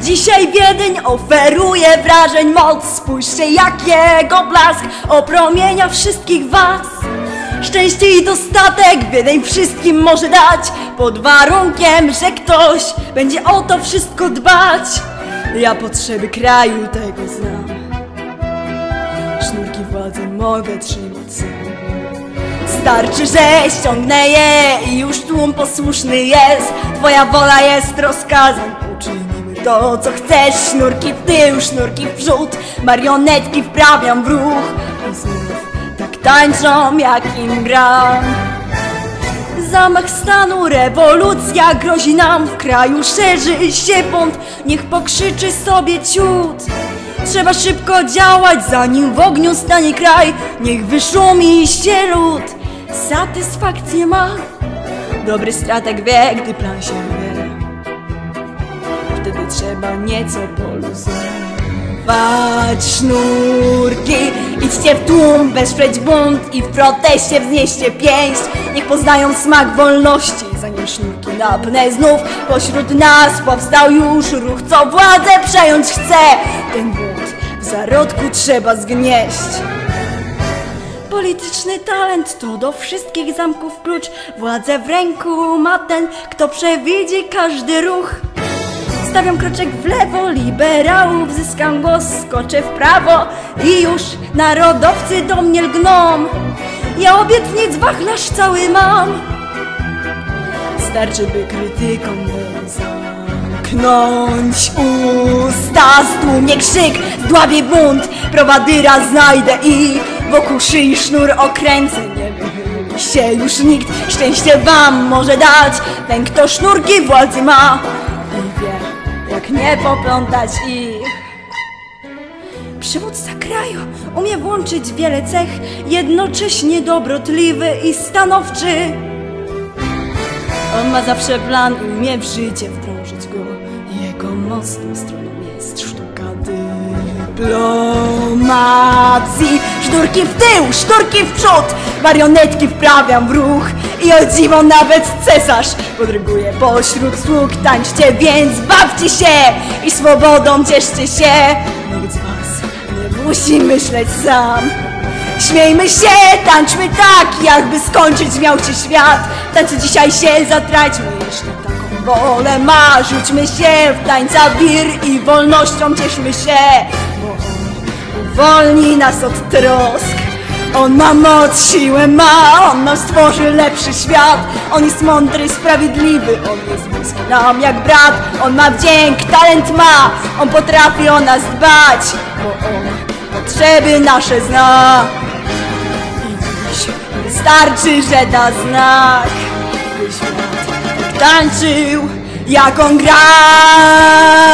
Dzisiaj Wiedeń oferuje wrażeń moc. Spójrzcie, jakiego blask opromienia wszystkich was. Szczęście i dostatek Wiedeń wszystkim może dać, pod warunkiem, że ktoś będzie o to wszystko dbać. Ja potrzeby kraju tego znam. Sznurki władzy mogę trzymać sam. Starczy, że ściągnę je i już tłum posłuszny jest. Twoja wola jest rozkazem, uczynimy to, co chcesz. Sznurki w tył, sznurki w przód, marionetki wprawiam w ruch. I znów tak tańczą, jak im gram. Zamach stanu, rewolucja grozi nam. W kraju szerzy się bunt, niech pokrzyczy sobie ciut. Trzeba szybko działać, zanim w ogniu stanie kraj. Niech wyszumi się lud, satysfakcję ma. Dobry strateg wie, gdy plan się wie. Wtedy trzeba nieco poluzować sznurki. Idźcie w tłum, wesprzeć bunt i w proteście wznieście pięść. Niech poznają smak wolności, zanim sznurki napnę znów. Pośród nas powstał już ruch, co władzę przejąć chce. Ten bunt w zarodku trzeba zgnieść. Polityczny talent to do wszystkich zamków klucz. Władzę w ręku ma ten, kto przewidzi każdy ruch. Stawiam kroczek w lewo, liberałów zyskam głos. Skoczę w prawo i już narodowcy do mnie lgną. Ja obietnic wachlarz cały mam. Starczy, by krytykom zamknąć usta. Stłumie krzyk, zdławię bunt, prowadyra znajdę i wokół szyi sznur okręcę. Nie wychyli się już nikt, szczęście wam może dać ten, kto sznurki władzy ma i wie, jak nie poplątać ich. Przywódca kraju umie włączyć wiele cech, jednocześnie dobrotliwy i stanowczy. On ma zawsze plan i umie w życie wdrożyć go. Jego mocną stroną jest sztuka dyplomacji. Sznurki w tył, sznurki w przód, marionetki wprawiam w ruch. I o dziwo nawet cesarz podryguje pośród sług. Tańczcie więc, bawcie się i swobodą cieszcie się. Nikt z was nie musi myśleć sam. Śmiejmy się, tańczmy tak, jakby skończyć miał się świat. W tańcu dzisiaj się zatraćmy, jeśli taką wolę ma. Rzućmy się w tańca wir i wolnością cieszmy się, bo on uwolni nas od trosk. On ma moc, siłę ma, on nam stworzy lepszy świat. On jest mądry, sprawiedliwy, on jest bliski nam jak brat. On ma wdzięk, talent ma, on potrafi o nas dbać, bo on potrzeby nasze zna. I dziś wystarczy, że da znak, by świat tak tańczył, jak on gra.